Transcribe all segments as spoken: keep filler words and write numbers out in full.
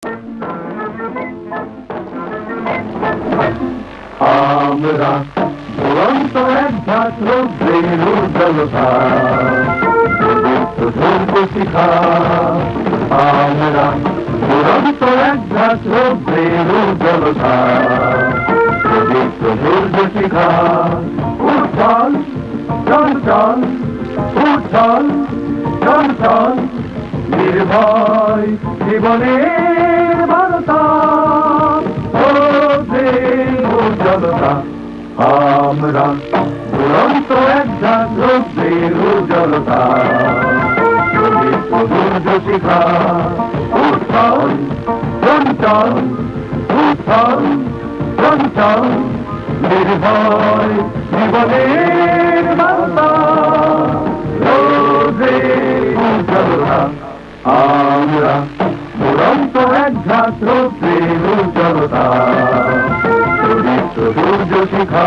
আমরা দুরন্ত এক ঝাঁক রৌদ্রের উজ্জ্বলতা, সূর্য শিখা। আমরা দুরন্ত এক ঝাঁক রৌদ্রের উজ্জ্বলতা, পবিত্র সূর্য শিখা। উজ্জ্বল চঞ্চল, উজ্জ্বল চঞ্চল, নির্ভয় জীবনের বার্তা। উজ্জ্বলতা আমরা দুরন্ত এক ঝাঁক রৌদ্রের উজ্জ্বলতা, পবিত্র সূর্য শিখা। উজ্জ্বল চঞ্চল, উজ্জ্বল চঞ্চল, নির্ভয় জীবনের বার্তা। রৌদ্রের উজ্জ্বলতা আমরা দুরন্ত এক ঝাঁক রৌদ্রের উজ্জ্বলতা, পবিত্র সূর্য শিখা।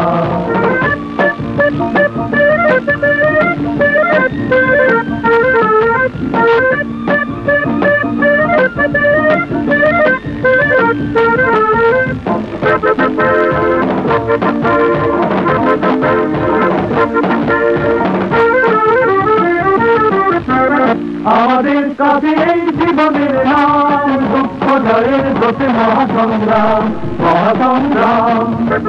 আমাদের কাছে এই জীবনের নাম, দুঃখ জয়ের ব্রতে মহাসংগ্রাম, মহাসংগ্রাম।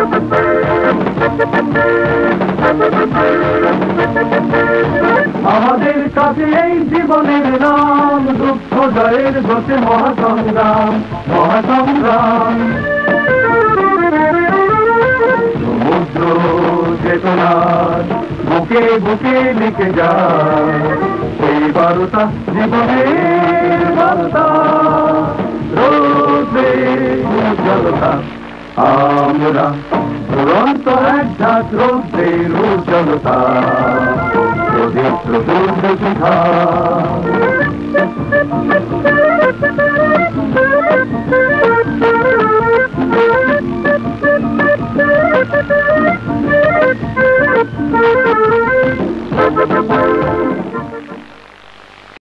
আমাদের কাছে এই জীবনের নাম, দুঃখ জয়ের ব্রতে মহাসংগ্রাম, মহাসংগ্রাম। সমুদ্র চেতনার বুকে বুকে লিখে যায় এই বার্তা, জীবনের বার্তা। রৌদ্রের উজ্জ্বলতা আমরা দুরন্ত এক ঝাঁক রৌদ্রের উজ্জ্বলতা, পবিত্র সূর্য শিখা।